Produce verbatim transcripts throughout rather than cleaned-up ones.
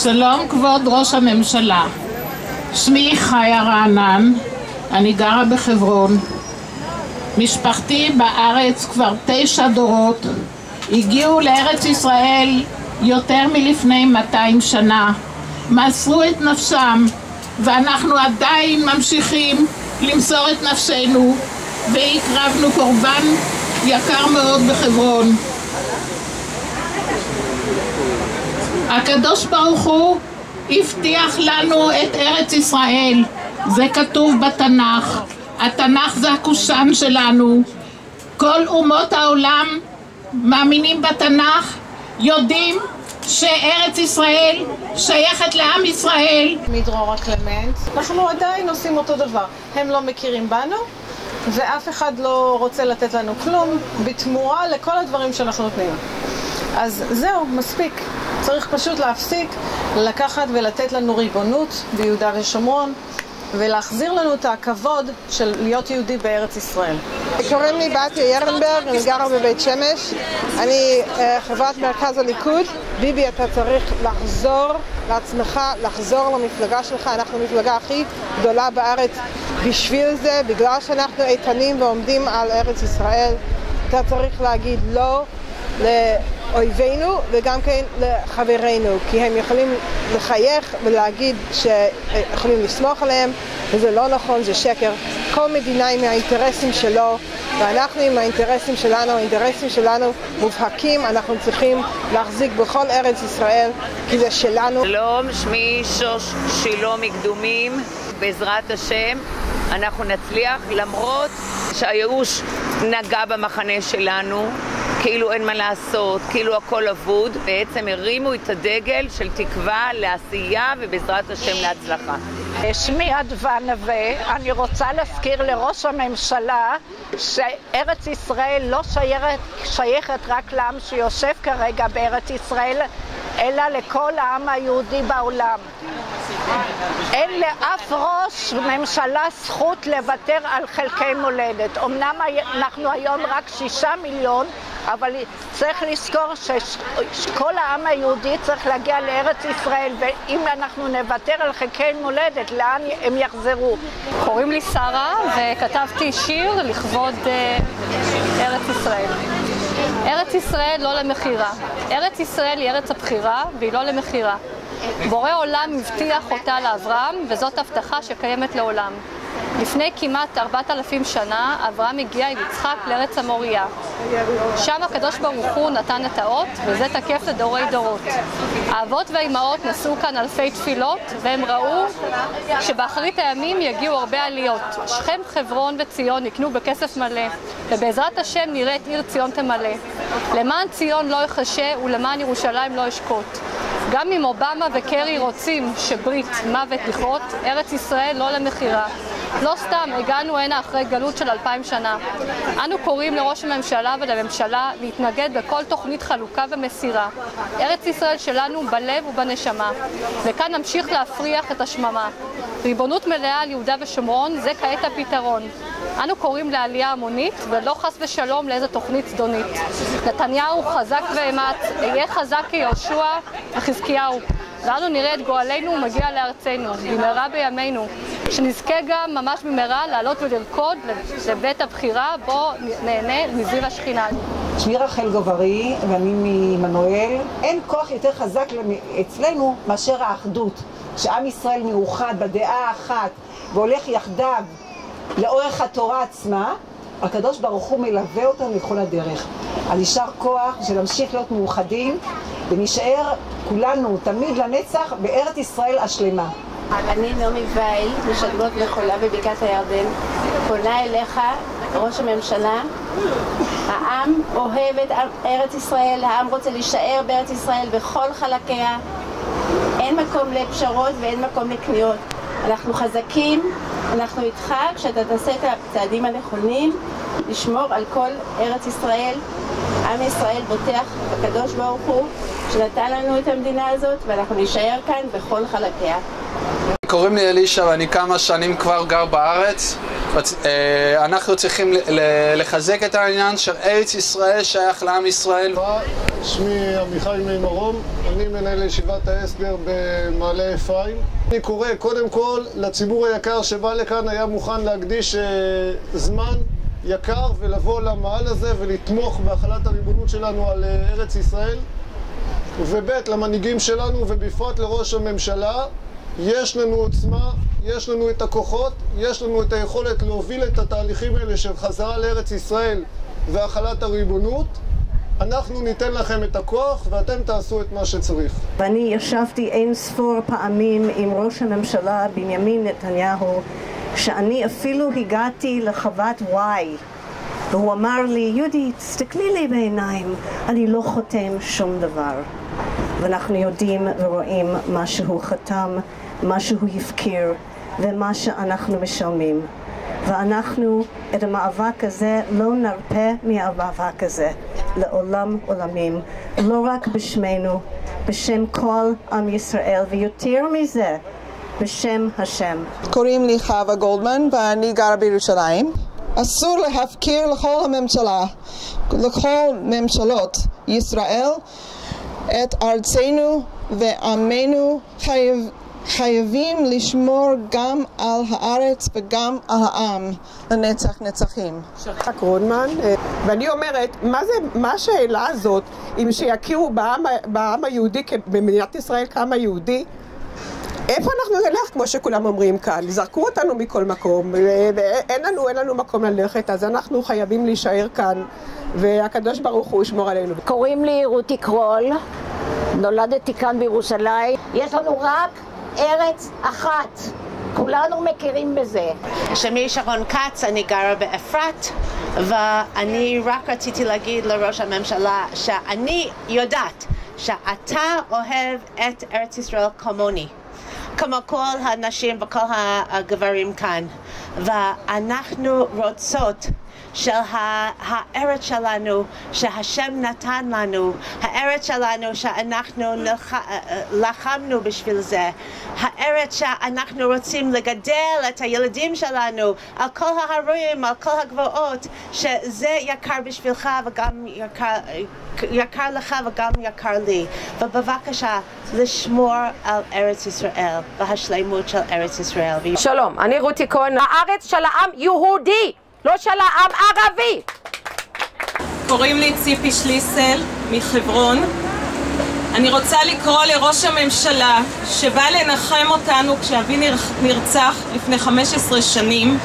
שלום כבוד ראש הממשלה, שמי חיה רענן, אני גרה בחברון. משפחתי בארץ כבר תשע דורות, הגיעו לארץ ישראל יותר מלפני מאתיים שנה, מסרו את נפשם ואנחנו עדיין ממשיכים למסור את נפשנו והקרבנו קורבן יקר מאוד בחברון. הקדוש ברוך הוא הבטיח לנו את ארץ ישראל, זה כתוב בתנ"ך. התנ"ך זה הקושאן שלנו. כל אומות העולם מאמינים בתנ"ך, יודעים שארץ ישראל שייכת לעם ישראל. מדרורה קלמנט, אנחנו עדיין עושים אותו דבר. הם לא מכירים בנו ואף אחד לא רוצה לתת לנו כלום בתמורה לכל הדברים שאנחנו נותנים. אז זהו, מספיק. צריך פשוט להפסיק, לקחת ולתת לנו ריבונות ביהודה ושומרון ולהחזיר לנו את הכבוד של להיות יהודי בארץ ישראל. קוראים לי בתיה ירנברג, אני גרה בבית שמש. אני uh, חברת מרכז הליכוד. ביבי, אתה צריך לחזור לעצמך, לחזור למפלגה שלך. אנחנו המפלגה הכי גדולה בארץ בשביל זה, בגלל שאנחנו איתנים ועומדים על ארץ ישראל. אתה צריך להגיד לא לאויבינו וגם כן לחברינו, כי הם יכולים לחייך ולהגיד שיכולים לסמוך עליהם, וזה לא נכון, זה שקר. כל מדינה עם האינטרסים שלו, ואנחנו עם האינטרסים שלנו, האינטרסים שלנו מובהקים. אנחנו צריכים להחזיק בכל ארץ ישראל, כי זה שלנו. שלום, שמי שוש שילה מקדומים. בעזרת השם אנחנו נצליח, למרות שהייאוש נגע במחנה שלנו, כאילו אין מה לעשות, כאילו הכל אבוד. בעצם הרימו את הדגל של תקווה לעשייה ובעזרת השם להצלחה. שמי אדווה נווה. אני רוצה להזכיר לראש הממשלה שארץ ישראל לא שייכת, שייכת רק לעם שיושב כרגע בארץ ישראל, אלא לכל העם היהודי בעולם. אין לאף ראש ממשלה זכות לוותר על חלקי מולדת. אמנם אנחנו היום רק שישה מיליון, אבל צריך לזכור שכל העם היהודי צריך להגיע לארץ ישראל, ואם אנחנו נוותר על חלקי מולדת, לאן הם יחזרו? קוראים לי שרה וכתבתי שיר לכבוד ארץ ישראל. ארץ ישראל לא למחירה. ארץ ישראל היא ארץ הבחירה והיא לא למחירה. בורא עולם הבטיח אותה לאברהם, וזאת הבטחה שקיימת לעולם. לפני כמעט ארבעת אלפים שנה אברהם הגיע עם יצחק לארץ המוריה. שם הקדוש ברוך הוא נתן את האות, וזה תקף לדורי דורות. האבות והאימהות נשאו כאן אלפי תפילות, והם ראו שבאחרית הימים יגיעו הרבה עליות. שכם, חברון וציון יקנו בכסף מלא, ובעזרת השם נראה את עיר ציון תמלא. למען ציון לא יחשה ולמען ירושלים לא ישקוט. גם אם אובמה וקרי רוצים שברית מוות לכרות, ארץ ישראל לא למחירה. לא סתם הגענו הנה אחרי גלות של אלפיים שנה. אנו קוראים לראש הממשלה ולממשלה להתנגד בכל תוכנית חלוקה ומסירה. ארץ ישראל שלנו בלב ובנשמה, וכאן נמשיך להפריח את השממה. ריבונות מלאה על יהודה ושומרון זה כעת הפתרון. אנו קוראים לעלייה המונית ולא חס ושלום לאיזו תוכנית זדונית. נתניהו חזק ואמץ, יהיה חזק כיהושע וחזקיהו. ואנו נראה את גואלנו מגיע לארצנו, במהרה בימינו, שנזכה גם ממש במהרה לעלות ולרקוד לבית הבחירה בו נהנה מזיו השכינה. שמי רחל גוברי ואני ממנואל. אין כוח יותר חזק אצלנו מאשר האחדות, שעם ישראל מאוחד בדעה אחת והולך יחדיו לאורך התורה עצמה. הקדוש ברוך הוא מלווה אותנו לכל הדרך. על יישר כוח שנמשיך להיות מאוחדים ונשאר כולנו תמיד לנצח בארץ ישראל השלמה. אני נעמי וייל, משגרות מחולה בבקעת הירדן. פונה אליך, ראש הממשלה. העם אוהב את ארץ ישראל, העם רוצה להישאר בארץ ישראל בכל חלקיה. אין מקום לפשרות ואין מקום לקניות. אנחנו חזקים, אנחנו איתך כשאתה תעשה את הצעדים הנכונים, לשמור על כל ארץ ישראל. עם ישראל בוטח בקדוש ברוך הוא שנתן לנו את המדינה הזאת, ואנחנו נשאר כאן בכל חלקיה. קוראים לי אלישע ואני כמה שנים כבר גר בארץ. אנחנו צריכים לחזק את העניין של ארץ ישראל שייך לעם ישראל. שמי עמיחי מימרום, אני מנהל ישיבת ההסדר במעלה אפרים. אני קורא קודם כל לציבור היקר שבא לכאן, היה מוכן להקדיש זמן יקר ולבוא למעל הזה ולתמוך בהחלת הריבונות שלנו על ארץ ישראל. ובית למנהיגים שלנו ובפרט לראש הממשלה, יש לנו עוצמה, יש לנו את הכוחות, יש לנו את היכולת להוביל את התהליכים האלה של חזרה לארץ ישראל והחלת הריבונות. אנחנו ניתן לכם את הכוח ואתם תעשו את מה שצריך. ואני ישבתי אין ספור פעמים עם ראש הממשלה בנימין נתניהו, שאני אפילו הגעתי לחוות וואי, והוא אמר לי, יהודי, תסתכלי לי בעיניים, אני לא חותם שום דבר. ואנחנו יודעים ורואים מה שהוא חתם, מה שהוא הפקיר ומה שאנחנו משלמים. ואנחנו את המאבק הזה לא נרפה מהמאבק הזה לעולם עולמים, לא רק בשמנו, בשם כל עם ישראל, ויותר מזה, בשם השם. קוראים לי חווה גולדמן ואני גרה בירושלים. אסור להפקיר לכל הממשלה, לכל ממשלות ישראל, את ארצנו ועמנו. חייב, חייבים לשמור גם על הארץ וגם על העם לנצח נצחים. שחק רודמן, ואני אומרת, מה זה, מה השאלה הזאת, אם שיכירו בעם, בעם היהודי, במדינת ישראל כמה יהודי? איפה אנחנו נלך, כמו שכולם אומרים כאן? זרקו אותנו מכל מקום, ואין לנו, אין לנו מקום ללכת, אז אנחנו חייבים להישאר כאן, והקדוש ברוך הוא ישמור עלינו. קוראים לי רותי קרול, נולדתי כאן בירושלים. יש לנו רק ארץ אחת, כולנו מכירים בזה. שמי שרון כץ, אני גרה באפרת, ואני רק רציתי להגיד לראש הממשלה שאני יודעת שאתה אוהב את ארץ ישראל כמוני, כמו כל הנשים וכל הגברים כאן, ואנחנו רוצות של הארץ שלנו שהשם נתן לנו, הארץ שלנו שאנחנו לחמנו בשביל זה, הארץ שאנחנו רוצים לגדל את הילדים שלנו על כל ההרים, על כל הגבעות, שזה יקר בשבילך וגם יקר, יקר לך וגם יקר לי. ובבקשה לשמור על ארץ ישראל והשלמות של ארץ ישראל. שלום, אני רותי כהן. הארץ של העם יהודי, לא של העם ערבי. קוראים לי ציפי שליסל מחברון. אני רוצה לקרוא לראש הממשלה שבא לנחם אותנו כשאבי נרצח לפני חמש עשרה שנים,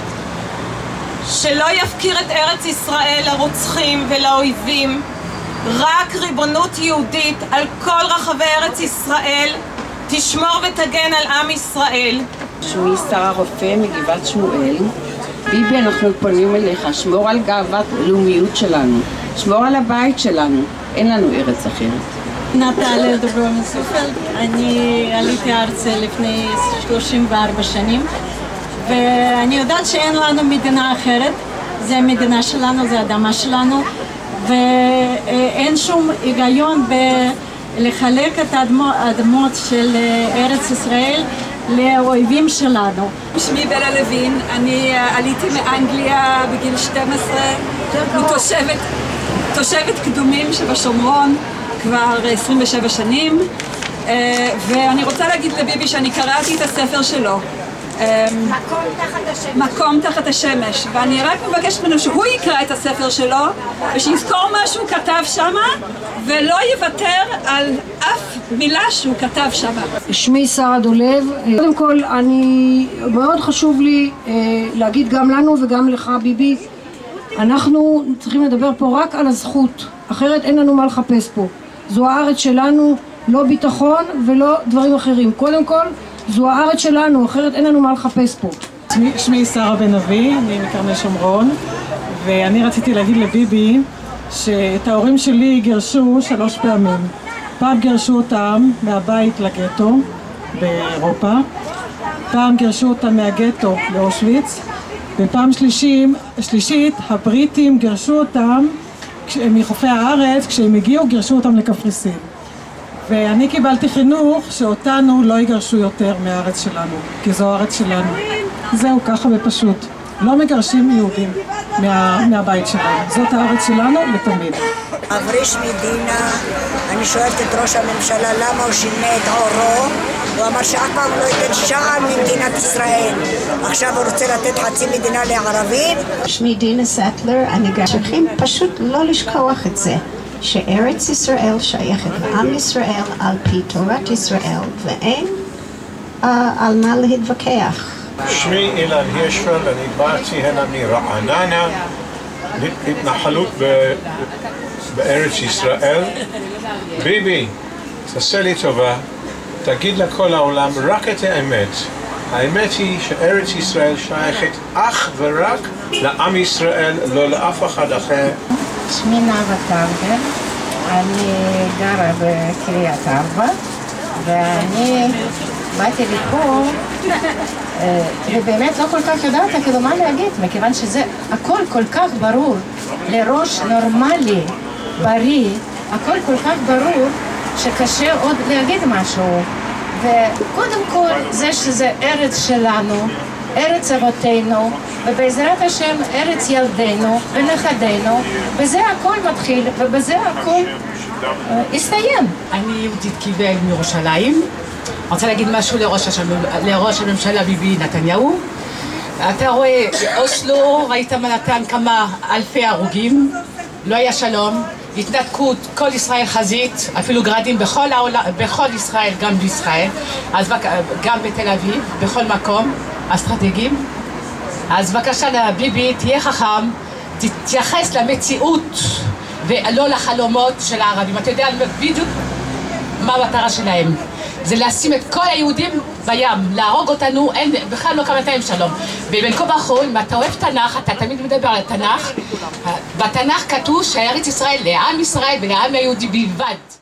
שלא יפקיר את ארץ ישראל לרוצחים ולאויבים, רק ריבונות יהודית על כל רחבי ארץ ישראל תשמור ותגן על עם ישראל. שמי שרה רופא מגבעת שמואל. ביבי, אנחנו פונים אליך, שמור על גאוות הלאומיות שלנו, שמור על הבית שלנו, אין לנו ארץ אחרת. נטליה דוברון סופלד, אני עליתי ארצה לפני שלושים וארבע שנים, ואני יודעת שאין לנו מדינה אחרת, זה המדינה שלנו, זה האדמה שלנו, ואין שום היגיון לחלק את האדמות של ארץ ישראל לאויבים שלנו. שמי בלה לוין, אני עליתי מאנגליה בגיל שתים עשרה, אני תושבת, תושבת קדומים שבשומרון כבר עשרים ושבע שנים, ואני רוצה להגיד לביבי שאני קראתי את הספר שלו, מקום תחת השמש. מקום תחת השמש, ואני רק מבקשת ממנו שהוא יקרא את הספר שלו ושיזכור מה שהוא כתב שמה ולא יוותר על אף מילה שהוא כתב שמה. שמי שרה דולב. קודם כל אני מאוד חשוב לי להגיד גם לנו וגם לך ביבי, אנחנו צריכים לדבר פה רק על הזכות, אחרת אין לנו מה לחפש פה. זו הארץ שלנו, לא ביטחון ולא דברים אחרים. קודם כל זו הארץ שלנו, אחרת אין לנו מה לחפש פה. שמי, שמי שרה בן אבי, אני מקרני שומרון, ואני רציתי להגיד לביבי שאת ההורים שלי גירשו שלוש פעמים. פעם גירשו אותם מהבית לגטו באירופה, פעם גירשו אותם מהגטו לאושוויץ, ופעם שלישית, שלישית הבריטים גירשו אותם מחופי הארץ, כשהם הגיעו גירשו אותם לקפריסין. ואני קיבלתי חינוך שאותנו לא יגרשו יותר מהארץ שלנו, כי זו הארץ שלנו. זהו, ככה בפשוט. לא מגרשים יהודים מה, מהבית שלנו. זאת הארץ שלנו לתמיד. אבריש מדינה, אני שואלת את ראש הממשלה למה הוא שינה את עורו. הוא אמר שאף פעם לא ייתן שעל ממדינת ישראל. עכשיו הוא רוצה לתת חצי מדינה לערבים. שמי דינה סטלר, אני גם צריכים פשוט לא לשכוח את זה, שארץ ישראל שייכת לעם ישראל על פי תורת ישראל, ואין uh, על מה להתווכח. שמי אילן הירשפלד, אני באתי הנה מרעננה, התנחלות בארץ ישראל. ביבי, תעשה לי טובה, תגיד לכל העולם רק את האמת. האמת היא שארץ ישראל שייכת אך ורק לעם ישראל, לא לאף אחד אחר. שמי נאוה טרגר, אני גרה בקריית ארבע, ואני באתי לפה ובאמת לא כל כך יודעת כאילו מה להגיד, מכיוון שזה הכל כל כך ברור לראש נורמלי, בריא, הכל כל כך ברור שקשה עוד להגיד משהו. וקודם כל זה שזה ארץ שלנו, ארץ אבותינו, ובעזרת השם ארץ ילדינו ונכדינו, וזה הכל מתחיל ובזה הכל הסתיים. אני יהודית קיבל מירושלים. אני רוצה להגיד משהו לראש, השם, לראש הממשלה ביבי נתניהו. אתה רואה, אוסלו, ראית מה נתן כמה אלפי הרוגים, לא היה שלום, התנתקות, כל ישראל חזית, אפילו גרדים בכל העולם, בכל ישראל, גם בישראל, אז גם בתל אביב, בכל מקום, אסטרטגיים. אז בבקשה לביבי, תהיה חכם, תתייחס למציאות ולא לחלומות של הערבים. אתה יודע בדיוק מה המטרה שלהם. זה לשים את כל היהודים בים, להרוג אותנו, אין, בכלל לא כמה תאים שלום. ובין כה וכה, אם אתה אוהב תנ"ך, אתה תמיד מדבר על תנ"ך, בתנ"ך כתוב שארץ ישראל לעם ישראל ולעם היהודי בלבד.